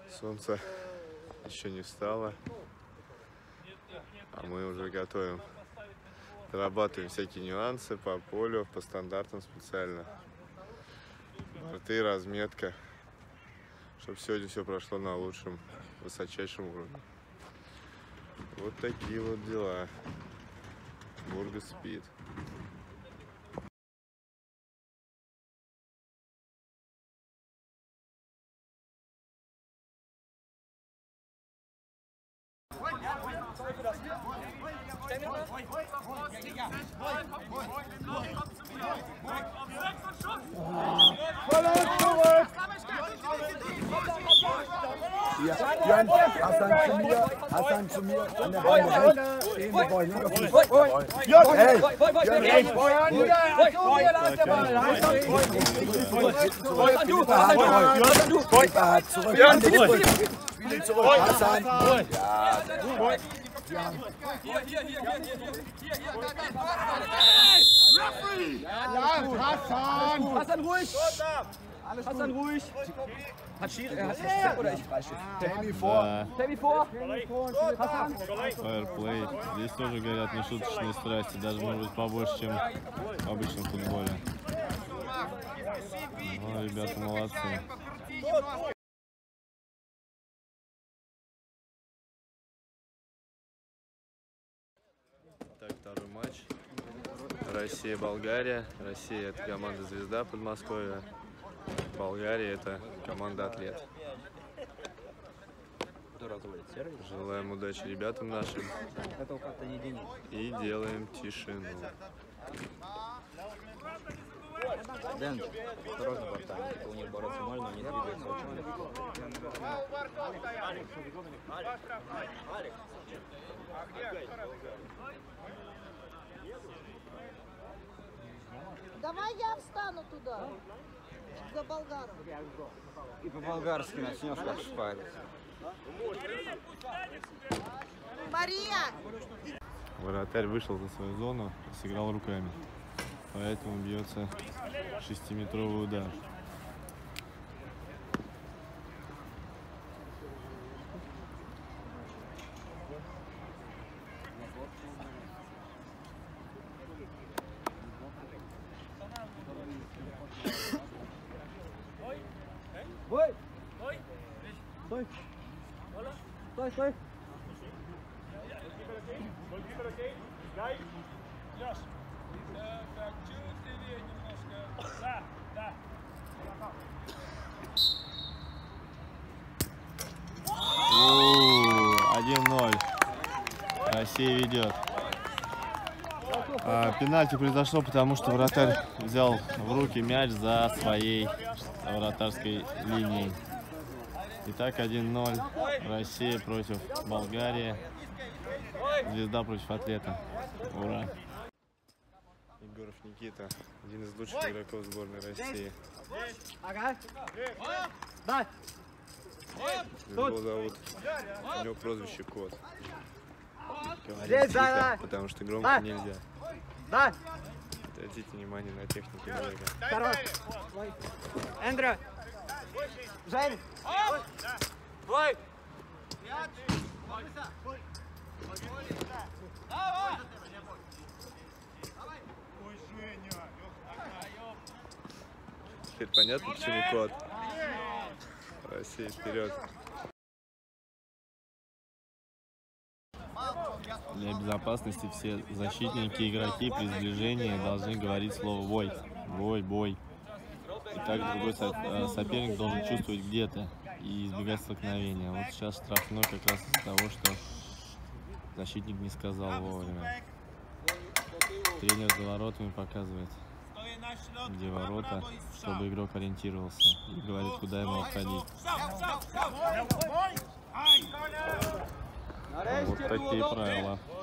Солнце еще не встало, а мы уже готовим. Дорабатываем всякие нюансы по полю, по стандартам специально. Борты, разметка, чтобы сегодня все прошло на лучшем, высочайшем уровне. Вот такие вот дела. Бургас спит. Jan, Hassan zu mir, an der Ball rechts, stehen, wir wollen linker Fuß. Zurück an den Fuß. Spiel zurück, Hassan. Hassan ruhig! Hassan ruhig! Hat Step oder ich Freischiff? Tammy vor. Tammy vor! Hassan! Фаерплей. Здесь тоже горят нешуточные страсти, даже может быть побольше, чем в обычном футболе. Ну, ребята молодцы. Так, второй матч. Россия-Болгария. Россия — это команда «Звезда» Подмосковья. Болгария — это команда «Атлет». Желаем удачи ребятам нашим. И делаем тишину. Дэн, осторожно, братан. У них бороться можно, они двигаются очень легко. Давай я встану туда, за болгаром. И по-болгарски начнешь как шпарить. Мария! Вратарь вышел за свою зону и сыграл руками. Поэтому бьется 6-метровый удар. Стой! Стой! Стой, стой! О, 1-0. Россия ведет. Пенальти произошло, потому что вратарь взял в руки мяч за своей вратарской линией. Итак, 1-0. Россия против Болгарии. Звезда против Атлета. Ура! Егоров Никита, один из лучших игроков сборной России. Его зовут, у него прозвище Кот. Говорит тихо, потому что громко нельзя. Обратите внимание на технику бега. Эндрю! Жень! Твой! Теперь понятно, почему Кот? Россия вперед. Для безопасности все защитники и игроки при сближении должны говорить слово «бой». Бой, бой. И так другой соперник должен чувствовать где-то и избегать столкновения. Вот сейчас штрафной как раз из-за того, что защитник не сказал вовремя. Тренер за воротами показывает, где ворота, чтобы игрок ориентировался и говорит, куда ему обходить. Вот такие правила.